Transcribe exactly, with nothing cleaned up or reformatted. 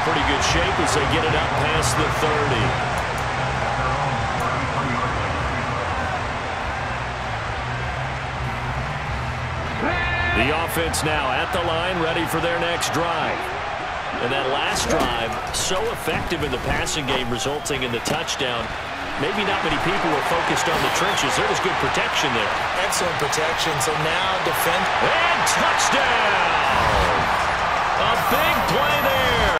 pretty good shape as they get it up past the thirty. The offense now at the line, ready for their next drive. And that last drive, so effective in the passing game, resulting in the touchdown. Maybe not many people were focused on the trenches. There was good protection there. Excellent protection. So now defend. And touchdown! A big play there.